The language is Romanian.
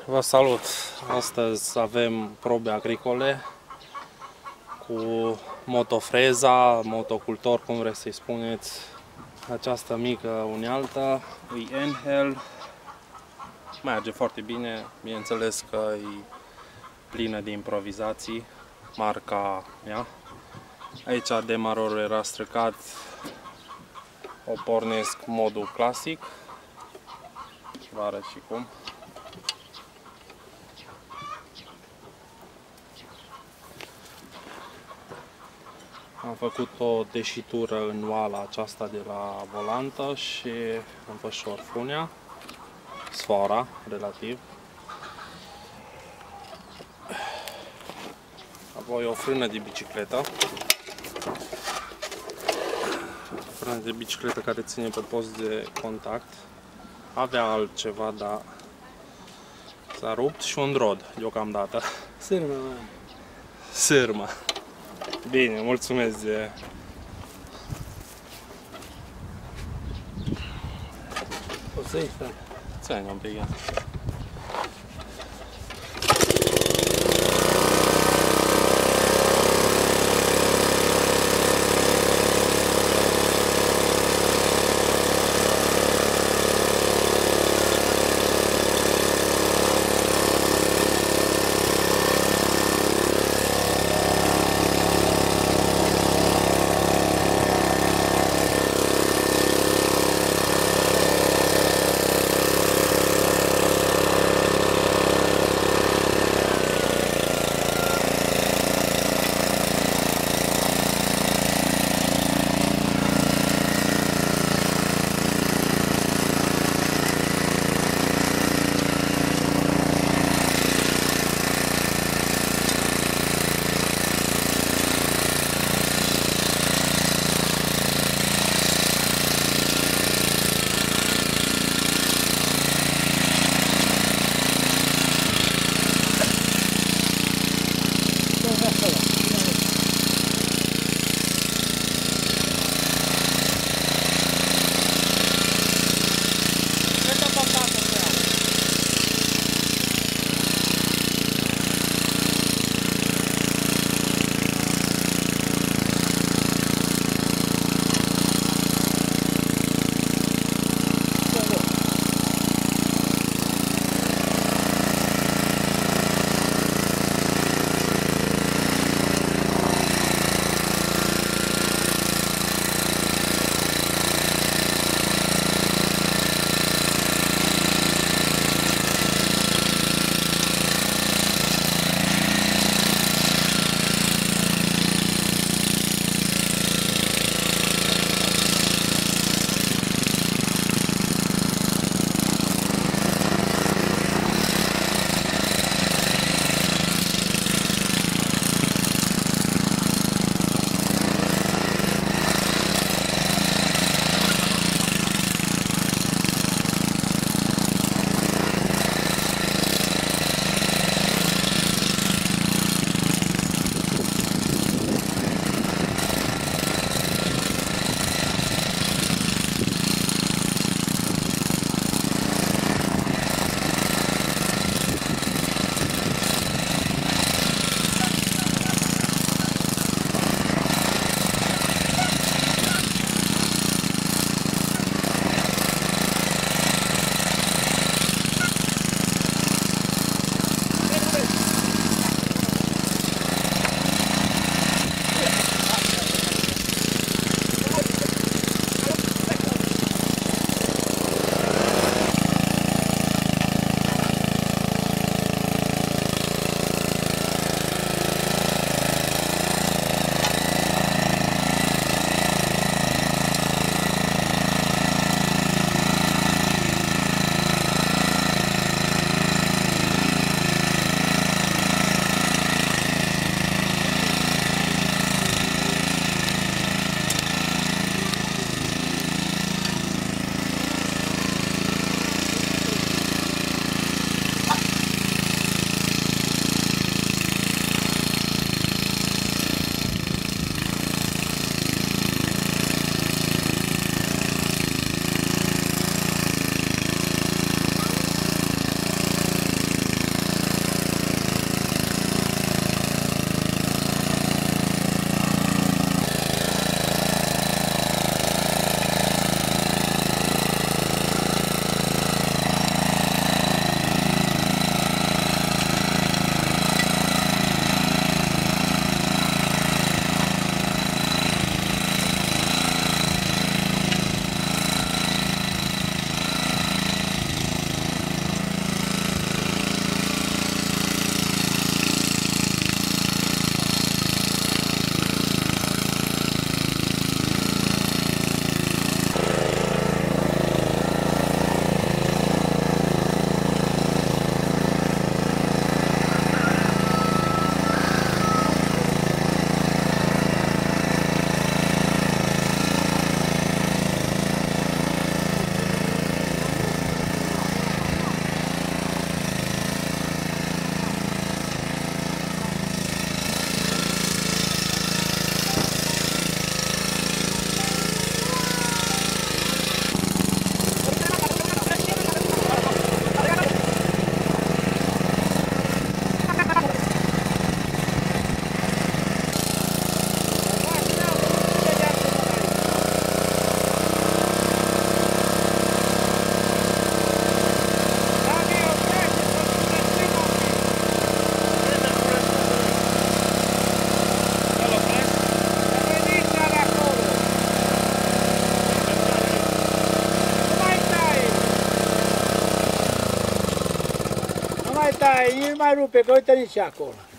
Vă salut! Astăzi avem probe agricole cu motofreza, motocultor, cum vreți să-i spuneți. Această mică unealtă e Enhel, merge foarte bine, bineînțeles că e plină de improvizații, marca mea. Aici demarorul era stricat, o pornesc modul clasic, vă arăt și cum. Am făcut o deșitură în oala aceasta de la volantă și am pus șorfunea, sfora, relativ. Apoi o frână de bicicletă. Frână de bicicletă care ține pe post de contact. Avea altceva, dar s-a rupt, și un rod deocamdată. Sârmă. Sârmă. Bine, mulțumesc de... O să-i fac. Ține un pic, ia. rupe, că uite nici acolo.